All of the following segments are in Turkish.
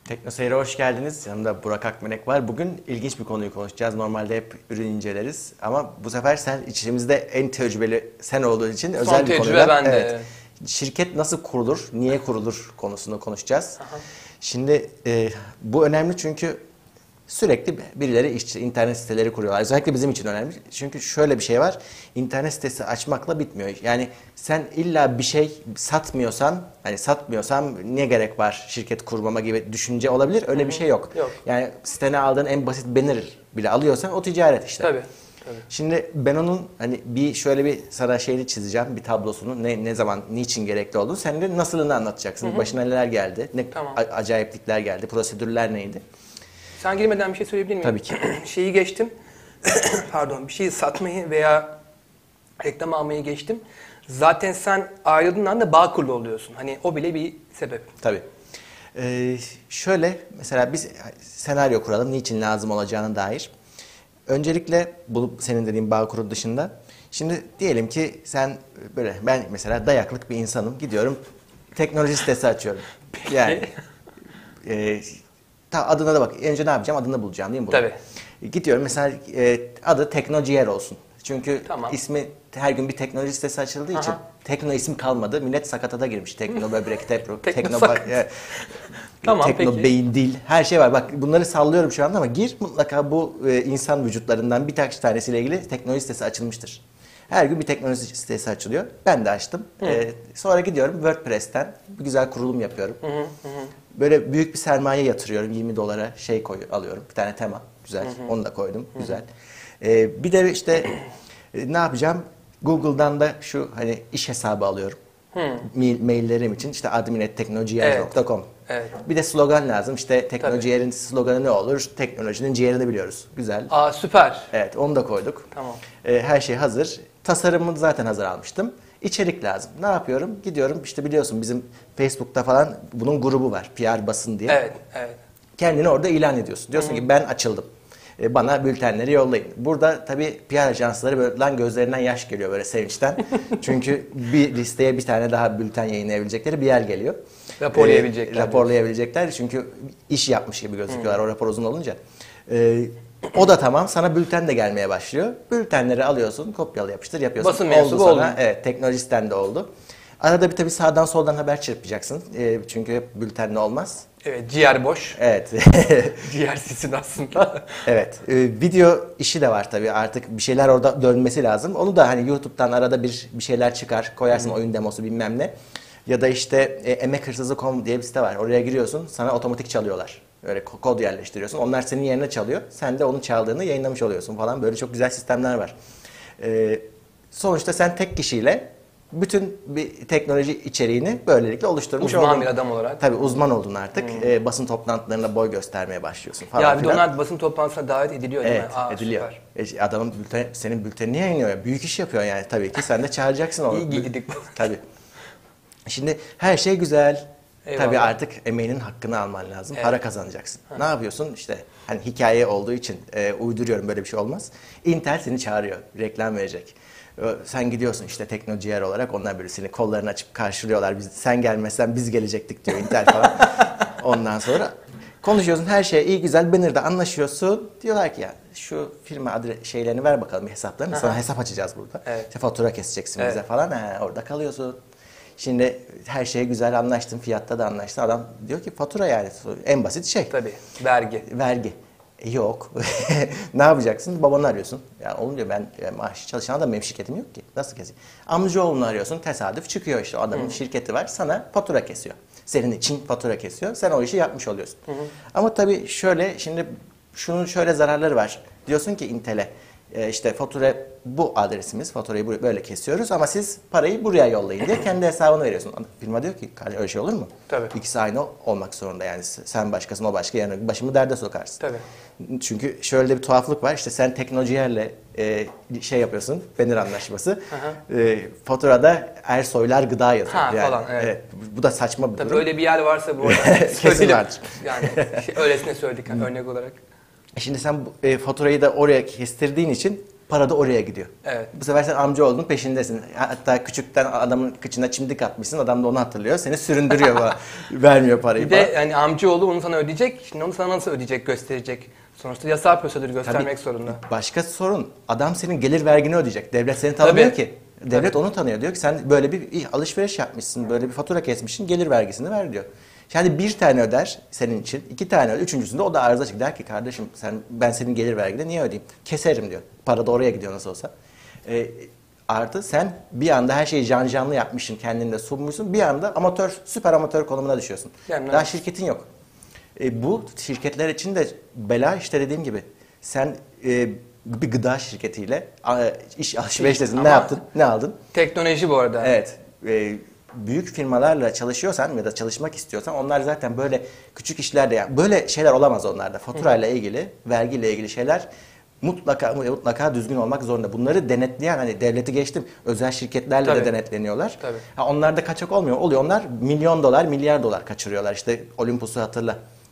Tekno Seyir'e hoş geldiniz. Yanımda Burak Akmenek var. Bugün ilginç bir konuyu konuşacağız. Normalde hep ürün inceleriz. Ama bu sefer sen içimizde en tecrübeli sen olduğun için özel bir konuyla. Son tecrübe bende. Evet. Şirket nasıl kurulur, niye kurulur konusunu konuşacağız. Aha. Şimdi bu önemli çünkü sürekli birileri internet siteleri kuruyorlar. Özellikle bizim için önemli. Çünkü şöyle bir şey var. İnternet sitesi açmakla bitmiyor. Yani sen illa bir şey satmıyorsan, hani satmıyorsam niye gerek var şirket kurmama gibi düşünce olabilir. Öyle bir şey yok. Yok. Yani sitene aldığın en basit banner bile alıyorsan o ticaret işte. Tabii. Şimdi ben onun hani şöyle bir sana şeyini çizeceğim, bir tablosunu ne zaman niçin gerekli olduğunu, sen de nasılını anlatacaksın. Başına neler geldi, Tamam. acayiplikler geldi, prosedürler neydi? Sen girmeden bir şey söyleyebilir miyim? Tabii ki. Şeyi geçtim. Pardon, bir şeyi satmayı veya reklam almayı geçtim. Zaten sen ayrıldığın anda Bağkur'da oluyorsun. Hani o bile bir sebep. Tabii. Şöyle mesela biz senaryo kuralım, niçin lazım olacağına dair. Öncelikle bu senin dediğin Bağkur'un dışında. Şimdi diyelim ki sen ben mesela dayaklık bir insanım. Gidiyorum teknoloji sitesi açıyorum. Yani adına da bak. Önce ne yapacağım? Adını bulacağım değil mi? Tabii. Gidiyorum mesela adı Teknociğer olsun. Çünkü Tamam. ismi her gün bir teknoloji sitesi açıldığı için Tekno isim kalmadı. Millet sakatada girmiş. Tekno böbrek, Tekno Tamam, Tekno peki. beyin, dil, her şey var. Bak bunları sallıyorum şu anda ama gir mutlaka bu insan vücutlarından birkaç tanesiyle ilgili teknoloji sitesi açılmıştır. Her gün bir teknoloji sitesi açılıyor. Ben de açtım. Sonra gidiyorum WordPress'ten bir güzel kurulum yapıyorum. Böyle büyük bir sermaye yatırıyorum. $20 alıyorum. Bir tane tema. Güzel. Onu da koydum. Güzel. Bir de işte ne yapacağım? Google'dan da şu hani iş hesabı alıyorum. Maillerim için işte admin@teknociğer.com. Evet. Bir de slogan lazım. İşte Teknociğer'in sloganı ne olur? Teknolojinin ciğerini biliyoruz. Güzel. Aa, süper. Evet, onu da koyduk. Tamam. Her şey hazır. Tasarımını zaten hazır almıştım. İçerik lazım. Ne yapıyorum? Gidiyorum işte biliyorsun bizim Facebook'ta falan bunun grubu var. PR basın diye. Evet, evet. Kendini orada ilan ediyorsun. Diyorsun ki ben açıldım. Bana bültenleri yollayın. Burada tabii PR ajansları böyle lan gözlerinden yaş geliyor böyle sevinçten. Çünkü bir listeye bir tane daha bülten yayınlayabilecekleri bir yer geliyor. Raporlayabilecekler. Raporlayabilecekler çünkü iş yapmış gibi gözüküyorlar o rapor uzun olunca. O da tamam, sana bülten de gelmeye başlıyor. Bültenleri alıyorsun, kopyala yapıştır yapıyorsun. Basın mensubu sana. oldun. Evet, teknolojisten de oldu. Arada bir tabii sağdan soldan haber çırpacaksın. Çünkü hep bültenle olmaz. Evet, ciğer boş. Evet. Ciğersizsin aslında. Evet. Video işi de var tabii. Artık bir şeyler orada dönmesi lazım. Onu da hani YouTube'dan arada bir şeyler çıkar. Koyarsın oyun demosu bilmem ne. Ya da işte emekhırsızı.com diye bir site var. Oraya giriyorsun. Sana otomatik çalıyorlar. Öyle kod yerleştiriyorsun. Onlar senin yerine çalıyor. Sen de onun çaldığını yayınlamış oluyorsun falan. Böyle çok güzel sistemler var. Sonuçta sen tek kişiyle bütün bir teknoloji içeriğini böylelikle oluşturmuş oldun. Uzman bir adam olarak. Tabii uzman oldun artık. Basın toplantılarında boy göstermeye başlıyorsun falan Ya bir de filan. onlar basın toplantısına davet ediliyor değil Evet, mi? Aa, ediliyor. süper. Adamın senin bültenini yayınlıyor. Büyük iş yapıyor yani tabii ki. Sen de çağıracaksın onu. İyi giydik. Tabii. Şimdi her şey güzel. Eyvallah. Tabii artık emeğinin hakkını alman lazım. Evet. Para kazanacaksın. Ne yapıyorsun? İşte hani hikaye olduğu için uyduruyorum, böyle bir şey olmaz. Intel seni çağırıyor. Reklam verecek. Sen gidiyorsun işte Teknociğer olarak, onlar böyle seni kollarını açıp karşılıyorlar. Sen gelmezsen biz gelecektik diyor Intel falan. Ondan sonra konuşuyorsun, her şey iyi güzel, banner'da anlaşıyorsun. Diyorlar ki ya şu firma şeylerini ver bakalım, hesaplarını. Sana hesap açacağız burada. Evet. İşte fatura keseceksin bize Evet. falan. Orada kalıyorsun. Şimdi her şeye güzel anlaştın, fiyatta da anlaştın. Adam diyor ki fatura, yani en basit şey. Tabii, vergi. Vergi. Yok. Ne yapacaksın? Babanı arıyorsun. Ya oğlum diyor, ben maaş çalışan adam, benim şirketim yok ki. Nasıl keseyim? Amcaoğlunu arıyorsun. Tesadüf çıkıyor işte, adamın şirketi var. Sana fatura kesiyor. Senin için fatura kesiyor. Sen o işi yapmış oluyorsun. Ama tabii şöyle, şimdi şunun şöyle zararları var. Diyorsun ki Intel'e işte fatura bu adresimiz, faturayı böyle kesiyoruz ama siz parayı buraya yollayın diye kendi hesabını veriyorsun. Firma diyor ki öyle şey olur mu? Tabii. İkisi aynı olmak zorunda, yani sen başkasın o başka, yani başımı derde sokarsın. Tabii. Çünkü şöyle bir tuhaflık var, işte sen Teknociğer'le şey yapıyorsun, banner anlaşması, faturada Ersoylar Gıda yazıyor. Falan, evet. Bu da saçma bir Tabii durum. öyle bir yer varsa bu arada Kesin söyleyelim. vardır. Yani öylesine söyledik yani örnek olarak. Şimdi sen faturayı da oraya kestirdiğin için Para da oraya gidiyor. Evet. Bu sefer sen amcaoğlunun peşindesin. Hatta küçükten adamın kıçına çimdik atmışsın. Adam da onu hatırlıyor. Seni süründürüyor. Vermiyor parayı Bir de falan. yani amcaoğlu onu sana ödeyecek. Şimdi onu sana nasıl ödeyecek, gösterecek. Sonuçta yasal prosedür göstermek Tabii, zorunda. başka sorun. Adam senin gelir vergini ödeyecek. Devlet seni tanımıyor Tabii. ki. Devlet onu tanıyor. Diyor ki sen böyle bir alışveriş yapmışsın. Böyle bir fatura kesmişsin. Gelir vergisini ver diyor. Yani bir tane öder senin için. 2 tane öder. Üçüncüsünde o da arıza çık. Der ki kardeşim ben senin gelir vergini niye ödeyeyim? Keserim diyor. Para da oraya gidiyor nasıl olsa. Artı sen bir anda her şeyi canlı yapmışsın. Kendinde sunmuşsun. Bir anda amatör, süper amatör konumuna düşüyorsun. Yani daha şirketin yok. Bu şirketler için de bela işte dediğim gibi. Sen bir gıda şirketiyle iş alışveriştesin. Ne yaptın? Ne aldın? Teknoloji bu arada. Evet. Büyük firmalarla çalışıyorsan ya da çalışmak istiyorsan onlar zaten böyle küçük işlerde yani böyle şeyler olamaz onlarda. Faturayla ilgili, vergiyle ilgili şeyler mutlaka düzgün olmak zorunda. Bunları denetleyen hani devleti geçtim özel şirketlerle Tabii. de denetleniyorlar. Tabii. Onlarda kaçak olmuyor. Oluyor onlar milyon dolar, milyar dolar kaçırıyorlar. İşte Olympus'u hatırla.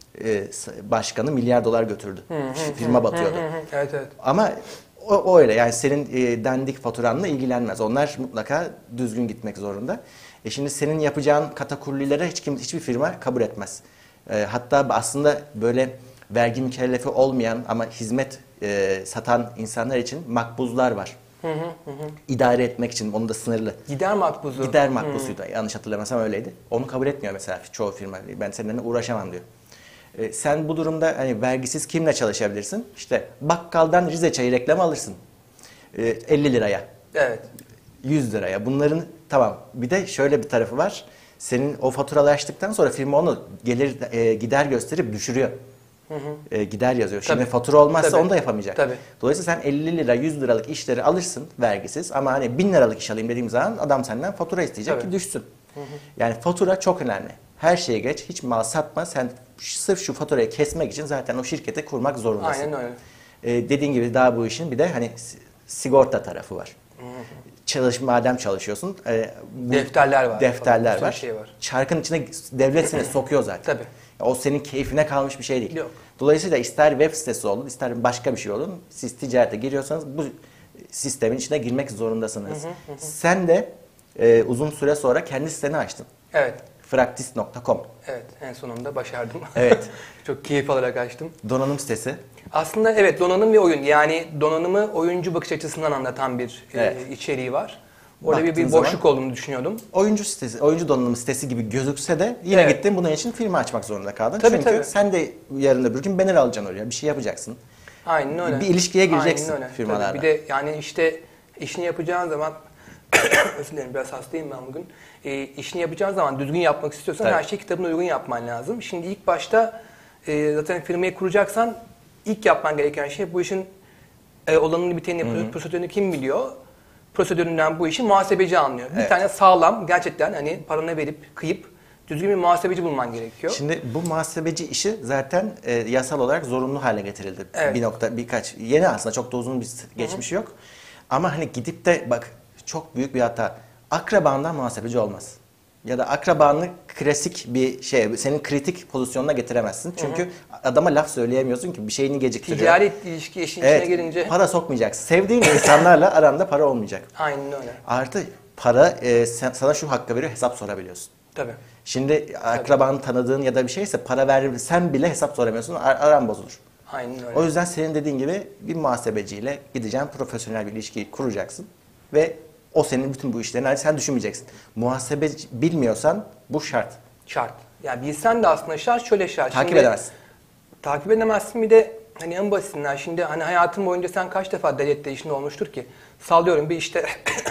Başkanı milyar dolar götürdü. Firma batıyordu. Evet evet. Ama o öyle yani senin dandik faturanla ilgilenmez. Onlar mutlaka düzgün gitmek zorunda. Şimdi senin yapacağın katakullilere hiçbir firma kabul etmez. Hatta aslında böyle vergi mükellefi olmayan ama hizmet satan insanlar için makbuzlar var. İdare etmek için onu da sınırlı. Gider makbuzu. Gider makbuzuydu. Yanlış hatırlamıyorsam öyleydi. Onu kabul etmiyor mesela çoğu firma. Ben seninle uğraşamam diyor. Sen bu durumda hani vergisiz kimle çalışabilirsin? İşte bakkaldan Rize çayı reklamı alırsın. 50 liraya. Evet. 100 liraya. Bunların tamam. Bir de şöyle bir tarafı var. Senin o faturalaştıktan sonra firma onu gider gösterip düşürüyor. Gider yazıyor. Şimdi Tabii. fatura olmazsa Tabii. onu da yapamayacak. Tabii. Dolayısıyla sen 50 lira 100 liralık işleri alırsın vergisiz ama hani 1000 liralık iş alayım dediğim zaman adam senden fatura isteyecek Tabii. ki düşsün. Yani fatura çok önemli. Her şeye geç. Hiç mal satma. Sen sırf şu faturayı kesmek için zaten o şirketi kurmak zorundasın. Aynen öyle. Dediğin gibi daha bu işin bir de hani sigorta tarafı var. Madem çalışıyorsun. Defterler var. Defterler falan, var. bir sürü şey var. Çarkın içine devlet seni sokuyor zaten. Tabii. O senin keyfine kalmış bir şey değil. Yok. Dolayısıyla ister web sitesi olun, ister başka bir şey olun. Siz ticarete giriyorsanız bu sistemin içine girmek zorundasınız. Sen de uzun süre sonra kendi siteni açtın. Evet. Fraktis.com. Evet. En sonunda başardım. Evet. Çok keyif alarak açtım. Donanım sitesi. Aslında evet donanım ve oyun. Yani donanımı oyuncu bakış açısından anlatan bir Evet. içeriği var. Orada bir Baktığın boşluk zaman- olduğunu düşünüyordum. Oyuncu donanım sitesi gibi gözükse de yine Evet. gittin bunun için firma açmak zorunda kaldın. Tabii, Çünkü tabii. sen de yarın öbür gün banner alacaksın oraya. Bir şey yapacaksın. Aynen öyle. Bir ilişkiye gireceksin Aynen öyle. firmalarla. Tabii bir de yani işte işini yapacağın zaman özür dilerim biraz hastayım ben bugün. İşini yapacağın zaman düzgün yapmak istiyorsan Tabii. her şeyi kitabına uygun yapman lazım. Şimdi ilk başta zaten firmayı kuracaksan ilk yapman gereken şey bu işin olanını biteni, prosedürünü kim biliyor? Prosedüründen bu işi muhasebeci anlıyor. Bir Evet. tane sağlam gerçekten hani paranı verip kıyıp düzgün bir muhasebeci bulman gerekiyor. Şimdi bu muhasebeci işi zaten yasal olarak zorunlu hale getirildi. Evet. Yeni aslında çok da uzun bir geçmişi yok. Ama hani gidip de bak çok büyük bir hata. Akrabandan muhasebeci olmaz. Ya da akrabanı klasik bir şey, senin kritik pozisyonuna getiremezsin. Çünkü adama laf söyleyemiyorsun ki bir şeyini geciktiriyor. Ticari ilişki işin içine girince para sokmayacaksın. Sevdiğin insanlarla aranda para olmayacak. aynen öyle. Artı para sana şu hakkı veriyor, hesap sorabiliyorsun. Tabii. Şimdi akrabanı tanıdığın ya da bir şeyse para versen bile hesap soramıyorsun, aran bozulur. Aynen öyle. O yüzden senin dediğin gibi bir muhasebeciyle gideceksin, profesyonel bir ilişki kuracaksın ve o senin bütün bu işlerini sen düşünmeyeceksin. Muhasebe bilmiyorsan bu şart. Şart. Yani bilsen de aslında şart şöyle şart. Takip Şimdi edemezsin. Takip edemezsin bir de hani en basitinden şimdi hani hayatın boyunca sen kaç defa devlette işin olmuştur ki? Sallıyorum bir işte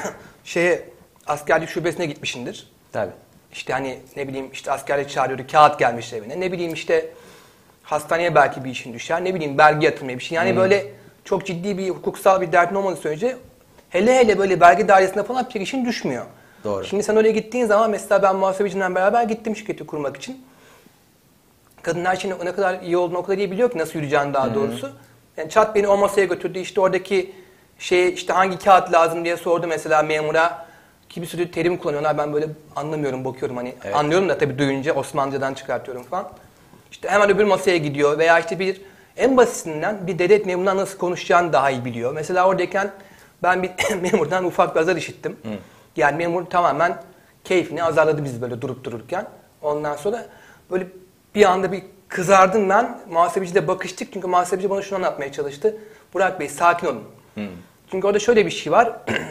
askerlik şubesine gitmişindir. Tabii. İşte hani ne bileyim işte askerlik çağırıyordu kağıt gelmiş evine. Ne bileyim işte hastaneye belki bir işin düşer. Ne bileyim belge yatırmaya bir şey. Yani böyle çok ciddi bir hukuksal bir derdin olmadığı sürece hele böyle vergi dairesinde falan bir işin düşmüyor. Doğru. Şimdi sen oraya gittiğin zaman mesela ben muhasebeciyle beraber gittim şirketi kurmak için. Kadın her şeyin ne kadar iyi olduğunu o kadar iyi biliyor ki nasıl yürüyeceğini daha doğrusu. Yani çat beni o masaya götürdü. İşte oradaki işte hangi kağıt lazım diye sordu mesela memura. Ki bir sürü terim kullanıyorlar. Ben böyle anlamıyorum, bakıyorum hani. Evet. Anlıyorum da tabii duyunca Osmanlıcadan çıkartıyorum falan. İşte hemen öbür masaya gidiyor veya işte bir En basitinden bir devlet memuruna nasıl konuşacağını daha iyi biliyor. Mesela oradayken ben bir memurdan ufak bir azar işittim. Yani memur tamamen keyfini azarladı bizi böyle durup dururken. Ondan sonra böyle bir anda bir kızardım ben. Muhasebeciyle bakıştık çünkü muhasebeci bana şunu anlatmaya çalıştı. Burak Bey sakin olun. Çünkü orada şöyle bir şey var.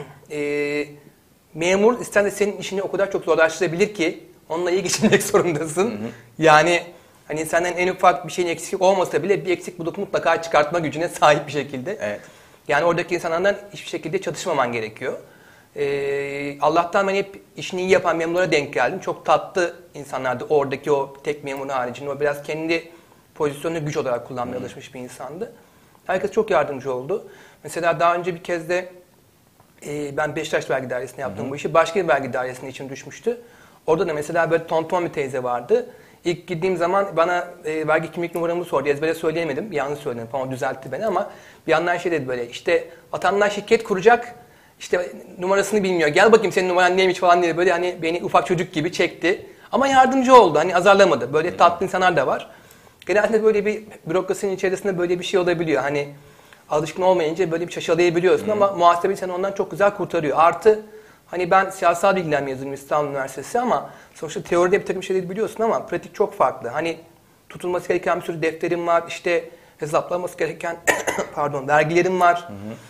Memur ister de senin işini o kadar çok zorlaştırabilir ki onunla iyi geçinmek zorundasın. Yani hani senden en ufak bir şeyin eksik olmasa bile bir eksik bulup mutlaka çıkartma gücüne sahip bir şekilde. Evet. Yani oradaki insanlardan hiçbir şekilde çatışmaman gerekiyor. Allah'tan ben hep işini iyi yapan memurlara denk geldim. Çok tatlı insanlardı oradaki o tek memurun haricinde. O biraz kendi pozisyonunu güç olarak kullanmaya alışmış bir insandı. Herkes çok yardımcı oldu. Mesela daha önce bir kez de ben Beşiktaş Vergi Dairesi'nde yaptığım bu işi başka bir vergi dairesinde için düşmüştü. Orada da mesela böyle tonton bir teyze vardı. İlk gittiğim zaman bana vergi kimlik numaramı sordu. Ezbere söyleyemedim. Yanlış söyledim falan, düzeltti beni ama bir yandan şey dedi böyle, işte vatandaş şirket kuracak, işte numarasını bilmiyor. Gel bakayım senin numaran neymiş falan diye böyle hani beni ufak çocuk gibi çekti. Ama yardımcı oldu. Hani azarlamadı. Böyle tatlı insanlar da var. Genelde böyle bir bürokrasinin içerisinde böyle bir şey olabiliyor. Hani alışkın olmayınca böyle bir şaşalayabiliyorsun ama muhasebe seni ondan çok güzel kurtarıyor. Artı hani ben siyasal bilgiler mezunuyum İstanbul Üniversitesi ama sonuçta teoride bir takım şeyleri biliyorsun ama pratik çok farklı. Hani tutulması gereken bir sürü defterim var, işte hesaplaması gereken pardon vergilerim var.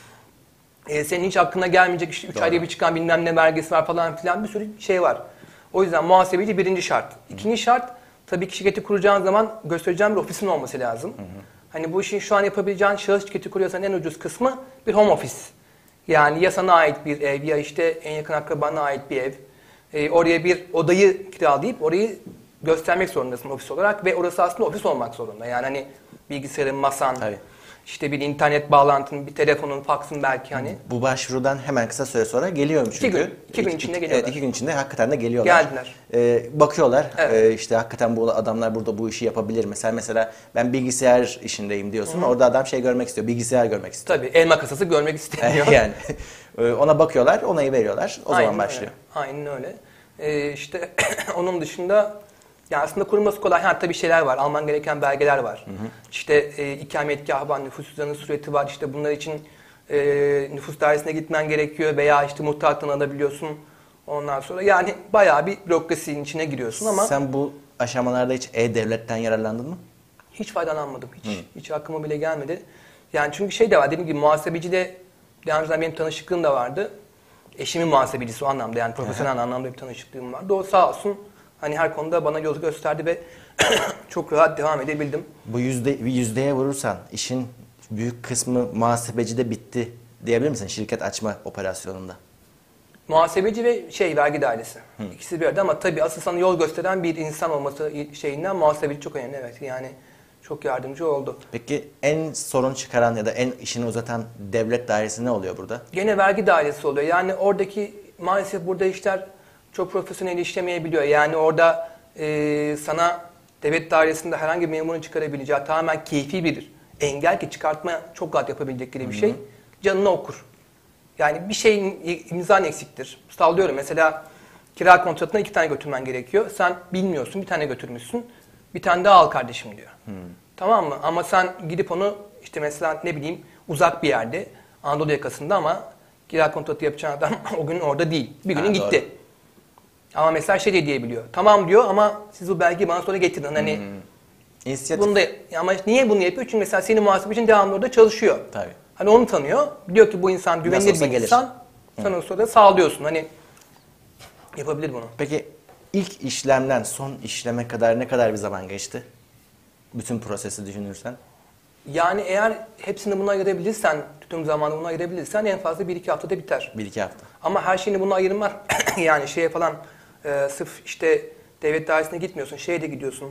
Senin hiç aklına gelmeyecek işte 3 ayda bir çıkan bilmem ne vergisi var falan filan bir sürü şey var. O yüzden muhasebeci birinci şart. İkinci şart tabii ki şirketi kuracağın zaman göstereceğin bir ofisin olması lazım. Hani bu işin şu an yapabileceğin şahıs şirketi kuruyorsan en ucuz kısmı bir home office. Yani ya sana ait bir ev ya işte en yakın akrabana ait bir ev. Oraya bir odayı kiralayıp orayı göstermek zorundasın ofis olarak ve orası aslında ofis olmak zorunda. Yani hani bilgisayarın, masan, Tabii. işte bir internet bağlantın, bir telefonun, faksın belki hani. Bu başvurudan hemen kısa süre sonra geliyorum çünkü. İki gün içinde geliyorlar. Evet, 2 gün içinde hakikaten de geliyorlar. Geldiler. Bakıyorlar. Evet. İşte hakikaten bu adamlar burada bu işi yapabilir. Mesela ben bilgisayar işindeyim diyorsun. Orada adam şey görmek istiyor. Bilgisayar görmek istiyor. Tabii elma kasası görmek istemiyor. Yani ona bakıyorlar, onayı veriyorlar. O zaman başlıyor. Aynen öyle. İşte onun dışında yani aslında kurulması kolay. Ha tabii şeyler var. Alman gereken belgeler var. İşte ikametgahı var, nüfus cüzdanı sureti var. İşte bunlar için nüfus dairesine gitmen gerekiyor veya işte muhtarlıktan alabiliyorsun. Ondan sonra yani bayağı bir bürokrasinin içine giriyorsun ama Sen bu aşamalarda hiç E-Devlet'ten yararlandın mı? hiç faydalanmadım. Hiç aklıma bile gelmedi. Yani çünkü şey de var. Dediğim gibi muhasebeciyle daha önceden benim tanışıklığım da vardı. Eşimin muhasebecisi o anlamda yani profesyonel anlamda bir tanışıklığım vardı. O sağ olsun hani her konuda bana yol gösterdi ve çok rahat devam edebildim. Bu yüzdeye vurursan işin büyük kısmı muhasebecide bitti diyebilir misin şirket açma operasyonunda? Muhasebeci ve vergi dairesi. İkisi bir arada ama tabii asıl sana yol gösteren bir insan olması şeyinden muhasebeci çok önemli, evet. Yani çok yardımcı oldu. Peki en sorun çıkaran ya da en işini uzatan devlet dairesi ne oluyor burada? Gene vergi dairesi oluyor. Yani oradaki maalesef burada işler çok profesyonel işlemeyebiliyor. Yani orada sana devlet dairesinde herhangi bir memurun çıkarabileceği tamamen keyfi bir engel ki çıkartma çok rahat yapabilecekleri bir şey. Canını okur. Yani bir şeyin imzan eksiktir. Sallıyorum mesela kira kontratına 2 tane götürmen gerekiyor. Sen bilmiyorsun, bir tane götürmüşsün. Bir tane daha al kardeşim diyor. Tamam mı? Ama sen gidip onu işte mesela ne bileyim uzak bir yerde Anadolu yakasında ama kira kontratı yapacağın adam o gün orada değil. Bir günün gitti. Doğru. Ama mesela şey de diyebiliyor. Tamam diyor ama siz bu belgeyi bana sonra getirin. Hani İnisiyatif. bunu da, ama niye bunu yapıyor? Çünkü mesela senin muhasebecin devamlı orada çalışıyor. Tabii. Hani onu tanıyor. Biliyor ki bu insan güvenilir bir insan. Sen o sırada sağlıyorsun. Hani yapabilir bunu. Peki ilk işlemden son işleme kadar ne kadar bir zaman geçti? Bütün prosesi düşünürsen. Yani eğer hepsini buna ayırabilirsen, tüm zamanı buna ayırabilirsen en fazla 1-2 haftada biter. 1-2 hafta. Ama her şeyini buna ayırmak yani şeye falan sırf işte devlet dairesine gitmiyorsun. Şeye de gidiyorsun.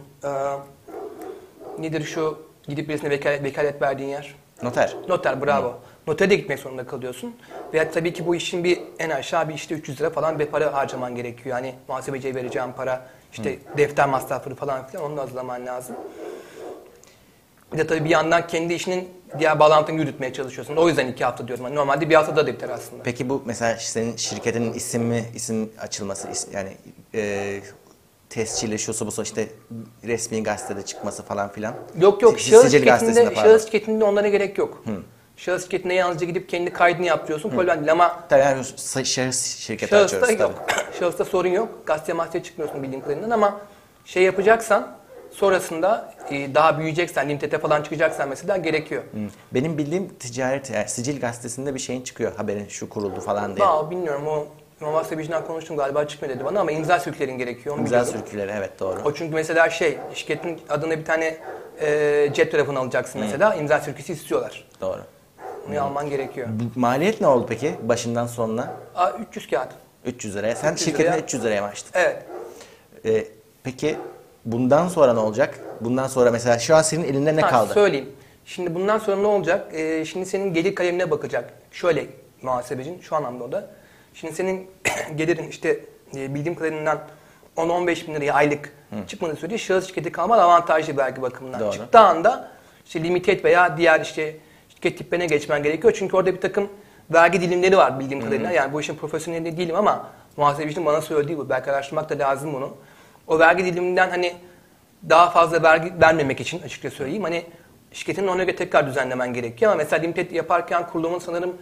Nedir şu gidip birisine vekalet verdiğin yer? Noter. Noter, bravo. Notere de gitmek zorunda kalıyorsun. Ve tabii ki bu işin bir en aşağı bir işte 300 lira falan bir para harcaman gerekiyor. Yani muhasebeciye vereceğin para, işte defter masrafları falan filan onu da hazırlaman lazım. Bir de tabii bir yandan kendi işinin diğer bağlantını yürütmeye çalışıyorsun. O yüzden 2 hafta diyorum. Yani normalde 1 haftada da biter aslında. Peki bu mesela senin şirketinin isim açılması yani tescili, şusu busu işte resmi gazetede çıkması falan filan. Yok yok, Sicil gazetesinde pardon. şahıs şirketinde onlara gerek yok. Şahıs şirketine yalnızca gidip kendi kaydını yaptırıyorsun. Problem değil ama Tabii yani şahıs şirketi açıyoruz şahısta tabii. yok. Şahısta sorun yok. Gazete mahzeye çıkmıyorsun bildiğim kadarıyla ama şey yapacaksan sonrasında daha büyüyeceksen, limitete falan çıkacaksan mesela gerekiyor. Benim bildiğim ticaret, yani Sicil gazetesinde bir şeyin çıkıyor, haberin şu kuruldu falan diye. Bilmiyorum, o muhasebeciden konuştum galiba, çıkmıyor dedi bana ama imza sürüklerin gerekiyor. İmza sürükleri, evet doğru. O çünkü mesela şirketin adına bir tane cep telefonu alacaksın mesela, imza sürüküsü istiyorlar. Doğru. Bunu alman gerekiyor. Maliyet ne oldu peki başından sonuna? 300 kağıt. 300 liraya. Sen 300 şirketine liraya. 300 liraya mı açtın? Evet. Peki bundan sonra ne olacak? Bundan sonra mesela şu an senin elinde ne kaldı? Söyleyeyim. Şimdi bundan sonra ne olacak? Şimdi senin gelir kalemine bakacak. Şöyle muhasebecin şu anlamda o da. Şimdi senin gelirin işte bildiğim kadarıyla 10-15 bin liraya aylık çıkmadığı sürece şahıs şirketi kalman avantajlı belki bakımından. Doğru. Çıktığı anda işte limited veya diğer işte şirket tiplerine geçmen gerekiyor. Çünkü orada bir takım vergi dilimleri var bildiğim kadarıyla. Yani bu işin profesyoneli değilim ama muhasebecinin bana söylediği bu. Belki araştırmak da lazım bunu. O vergi diliminden hani daha fazla vergi vermemek için açıkça söyleyeyim. Hani şirketin ona göre tekrar düzenlemen gerekiyor ama mesela limited yaparken kurulumun sanırım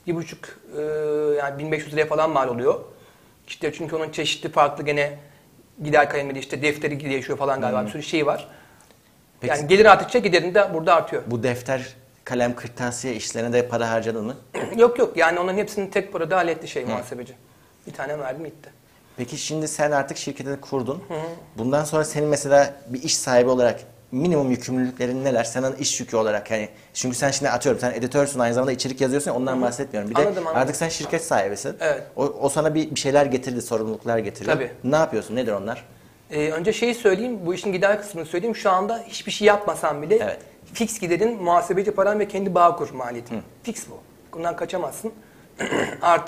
1,5 yani 1500 liraya falan mal oluyor. İşte çünkü onun çeşitli farklı gene gider kalemleri işte defteri değişiyor falan galiba bir sürü şey var. Peki, Yani gelir arttıkça giderin de burada artıyor. bu defter, kalem, kırtasiye işlerine de para harcadın mı? Yok yok, yani onların hepsini tek parada halletti muhasebeci. Bir tane verdim gitti. Peki şimdi sen artık şirketini kurdun. Bundan sonra senin mesela bir iş sahibi olarak minimum yükümlülüklerin neler? Senin iş yükü olarak hani, çünkü sen şimdi atıyorum sen editörsün, aynı zamanda içerik yazıyorsun ya, ondan bahsetmiyorum. Bir Anladım, de anladım. artık sen şirket sahibisin. Evet. O sana bir şeyler getirdi, sorumluluklar getiriyor. Tabii. Ne yapıyorsun? Nedir onlar? Önce şeyi söyleyeyim, bu işin gider kısmını söyleyeyim. Şu anda hiçbir şey yapmasam bile Evet. fix giderin muhasebeci paran ve kendi Bağkur maliyetin. Fix bu. Bundan kaçamazsın. Artı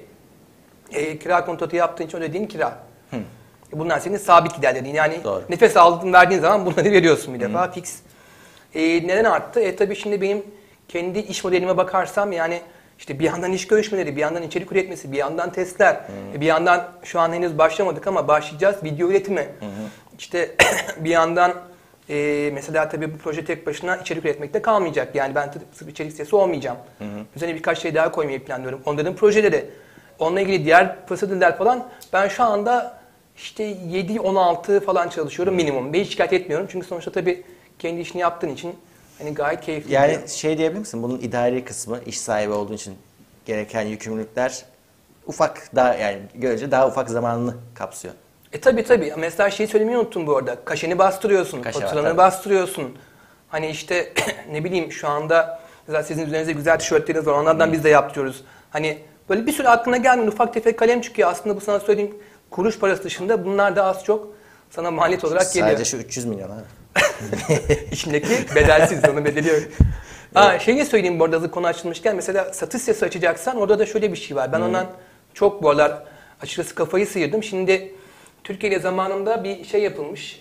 kira kontratı yaptığın için ödediğin kira. Bunlar senin sabit giderlerin. Yani Doğru. nefes aldığın verdiğin zaman bunları veriyorsun bir defa fix. Neden arttı? Tabii şimdi benim kendi iş modelime bakarsam yani işte bir yandan iş görüşmeleri, bir yandan içerik üretmesi, bir yandan testler, bir yandan şu an henüz başlamadık ama başlayacağız video üretimi. İşte bir yandan mesela tabii bu proje tek başına içerik üretmekte kalmayacak. Yani ben sırf içerik sitesi olmayacağım. Üzerine birkaç şey daha koymayı planlıyorum. Onların projeleri, onunla ilgili diğer prosedürler falan. Ben şu anda işte 7-16 falan çalışıyorum minimum. Ben hiç şikayet etmiyorum çünkü sonuçta tabii kendi işini yaptığın için hani gayet keyifli. Yani gidiyor. şey diyebilir misin? Bunun idari kısmı, iş sahibi olduğun için gereken yükümlülükler ufak, daha yani görece daha ufak zamanını kapsıyor. Tabii. Mesela şeyi söylemeyi unuttum bu arada. Kaşeni bastırıyorsun, Kaşe var, faturanı tabii. bastırıyorsun. Hani işte ne bileyim şu anda mesela sizin üzerinizde güzel tişörtleriniz var. Onlardan biz de yaptırıyoruz. Hani böyle bir sürü aklına gelmeyen ufak tefek kalem çıkıyor. Aslında bu sana söylediğim kuruş parası dışında bunlar da az çok sana maliyet olarak geliyor. Sadece şu 300 milyon ha. İçindeki bedelsiz, onun bedeli yok. Şeyi söyleyeyim bu arada hazır konu açılmışken, mesela satış sitesi açacaksan orada da şöyle bir şey var. Ben ondan çok bu aralar açıkçası kafayı sıyırdım. Şimdi Türkiye'de zamanında bir şey yapılmış.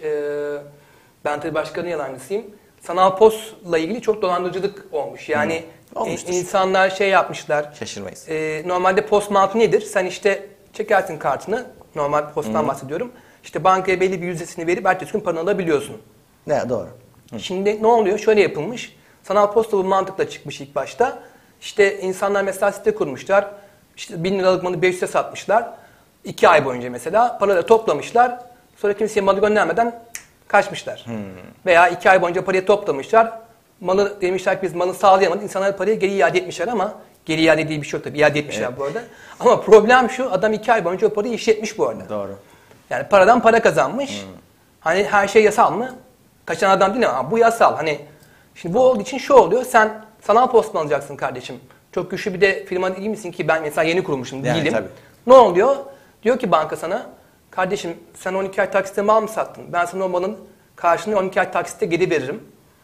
Ben tabii başkanın yalancısıyım. Sanal postla ilgili çok dolandırıcılık olmuş. Yani Olmuştur. insanlar şey yapmışlar. Şaşırmayız. Normalde post mantığı nedir? Sen işte çekersin kartını. Normal posttan bahsediyorum. İşte bankaya belli bir yüzdesini verip ertesi gün paranı alabiliyorsun. Ne doğru. Şimdi ne oluyor? Şöyle yapılmış. Sanal posta bu mantıkla çıkmış ilk başta. İşte insanlar mesela site kurmuşlar. İşte 1000 liralık malı 500'e satmışlar. 2 ay boyunca mesela paraları toplamışlar. Sonra kimseye malı göndermeden kaçmışlar. Veya 2 ay boyunca parayı toplamışlar. Malı demişler ki biz malı sağlayamadık. İnsanlar parayı geri iade etmişler ama geri iade diye bir şey yok tabii. İade etmişler bu arada. Ama problem şu, adam 2 ay boyunca o parayı işletmiş bu arada. Doğru. Yani paradan para kazanmış. Hani her şey yasal mı? Kaçan adam değil ama bu yasal. Hani şimdi bu olduğu için şu oluyor. Sen sanal post mu alacaksın kardeşim? Çok güçlü bir de firma değil misin ki ben mesela yeni kurmuşum Yani değilim. tabii. Ne oluyor? Diyor ki banka sana, kardeşim sen 12 ay taksitte mal mı sattın? Ben sana o malın karşılığını 12 ay taksitte geri veririm.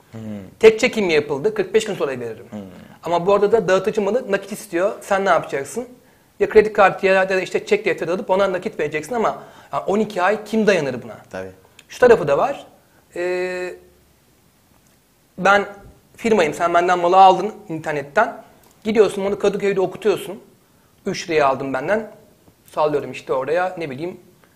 Tek çekim mi yapıldı? 45 gün sonra veririm. Ama bu arada da dağıtıcı malı nakit istiyor. Sen ne yapacaksın? Ya kredi kartı ya da işte çek defteri alıp ona nakit vereceksin ama 12 ay kim dayanır buna? Tabii. Şu tarafı da var. Ben firmayım. Sen benden malı aldın internetten. Gidiyorsun onu Kadıköy'de okutuyorsun. 3 liraya aldım benden. Sallıyorum işte oraya ne bileyim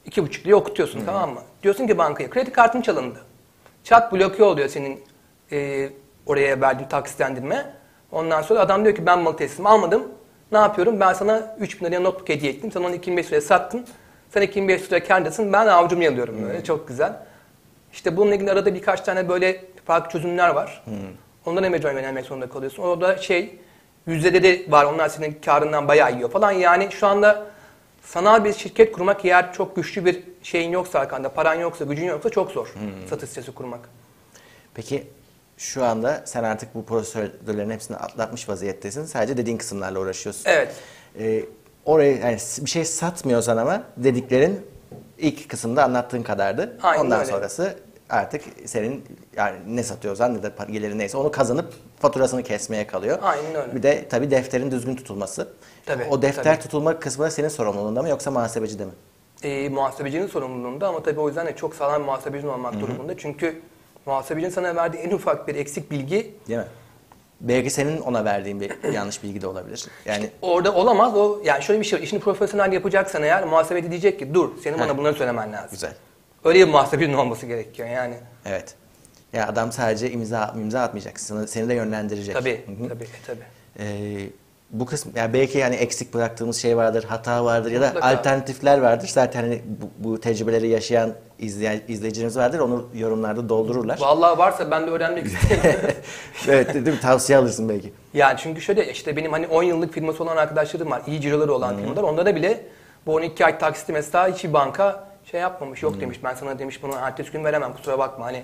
2,5 liraya okutuyorsun, tamam mı? Diyorsun ki bankaya kredi kartın çalındı. Çat bloke oluyor senin oraya verdiğin taksitlendirme. Ondan sonra adam diyor ki ben malı teslim almadım. Ne yapıyorum? Ben sana 3.000 liraya notebook hediye ettim. Sen onu 2.500 liraya sattın. Sen 2.500 liraya kârdasın. Ben avucumu yalıyorum böyle. Çok güzel. İşte bununla ilgili arada birkaç tane böyle farklı çözümler var. Onlara mecburen yönelmek zorunda kalıyorsun. Orada yüzdeleri var. Onlar senin karından bayağı yiyor falan. Yani şu anda sanal bir şirket kurmak, eğer çok güçlü bir şeyin yoksa arkanda, paran yoksa, gücün yoksa çok zor satış sitesi kurmak. Peki şu anda sen artık bu prosedürlerin hepsini atlatmış vaziyettesin. Sadece dediğin kısımlarla uğraşıyorsun. Evet. Oraya yani bir şey satmıyorsan ama dediklerin ilk kısımda anlattığın kadardı. Aynen Ondan öyle. sonrası artık senin yani ne satıyorsan ne de geliri neyse onu kazanıp faturasını kesmeye kalıyor. Aynen öyle. Bir de tabii defterin düzgün tutulması. Tabii, O defter tabii. tutulma kısmı da senin sorumluluğunda mı yoksa muhasebecide mi? Muhasebecinin sorumluluğunda ama tabii o yüzden de çok sağlam bir muhasebecinin olmak durumunda. Çünkü muhasebecinin sana verdiği en ufak bir eksik bilgi Değil mi? Belki senin ona verdiğin bir yanlış bilgi de olabilir. Yani orada olamaz. O yani şöyle bir şey var. İşini profesyonel yapacaksan eğer muhasebeci diyecek ki dur senin bana bunları söylemen lazım. güzel. Öyle bir muhasebecinin olması gerekiyor yani. Evet. Ya adam sadece imza atmayacak. Seni de yönlendirecek. Tabii, Hı hı. tabii. Bu kısım yani belki yani eksik bıraktığımız şey vardır, hata vardır ya da Mutlaka. alternatifler vardır. Zaten hani bu tecrübeleri yaşayan izleyicilerimiz vardır. Onu yorumlarda doldururlar. Vallahi varsa ben de öğrenmek isterim. Evet, değil mi? Tavsiye alırsın belki. Yani çünkü şöyle işte benim hani 10 yıllık firması olan arkadaşlarım var. İyi ciroları olan firmalar. Onlara bile bu 12 ay taksiti mesela hiçbir banka şey yapmamış. Yok demiş, ben sana demiş bunu ertesi gün veremem, kusura bakma hani.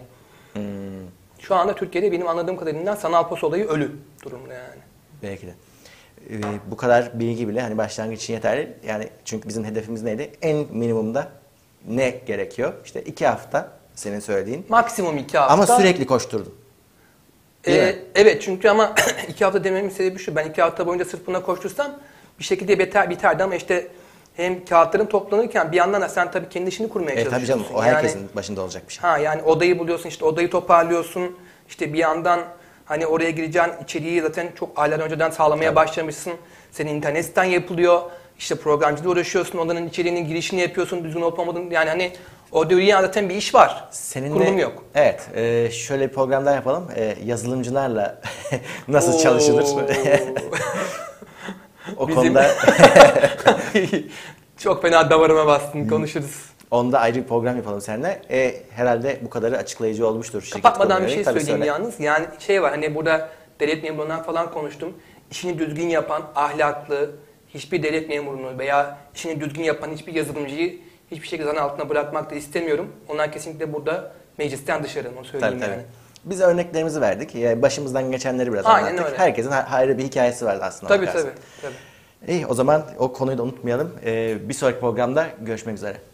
Şu anda Türkiye'de benim anladığım kadarıyla sanal pos olayı ölü durumda yani. Belki de. Bu kadar bilgi bile hani başlangıç için yeterli. Yani çünkü bizim hedefimiz neydi? En minimumda ne gerekiyor? İşte 2 hafta senin söylediğin. Maksimum 2 hafta. Ama sürekli koşturdun. Değil mi? Evet çünkü ama 2 hafta dememin sebebi şu. Ben 2 hafta boyunca sırf buna koştursam bir şekilde biterdi ama işte hem kağıtların toplanırken bir yandan da sen tabii kendi işini kurmaya çalışıyorsun. Tabii canım o herkesin başında olacak bir şey. Yani odayı buluyorsun, işte odayı toparlıyorsun. İşte bir yandan hani oraya gireceğin içeriği zaten çok aylar önceden sağlamaya başlamışsın. Senin internet siten yapılıyor. İşte programcıyla uğraşıyorsun. Odanın içeriğinin girişini yapıyorsun. Düzgün olup olmadığını yani hani orada yürüyen zaten bir iş var. Kurulum yok. Evet. Şöyle bir program daha yapalım. Yazılımcılarla nasıl çalışılır? O konuda çok fena damarıma bastın. Konuşuruz. onda ayrı bir program yapalım seninle. Herhalde bu kadarı açıklayıcı olmuştur. şirket Kapatmadan bir konuları. şey Tabii söyleyeyim söyle. yalnız. Yani şey var hani burada devlet memurundan falan konuştum. İşini düzgün yapan, ahlaklı, hiçbir devlet memurunu veya işini düzgün yapan hiçbir yazılımcıyı hiçbir şekilde zan altına bırakmak da istemiyorum. Onlar kesinlikle burada meclisten dışarı, onu söyleyeyim Tabii, yani. Biz örneklerimizi verdik. Başımızdan geçenleri biraz Aynen anlattık. öyle. Herkesin ayrı bir hikayesi var aslında. Tabii bakarsan. tabii. İyi, o zaman o konuyu da unutmayalım. Bir sonraki programda görüşmek üzere.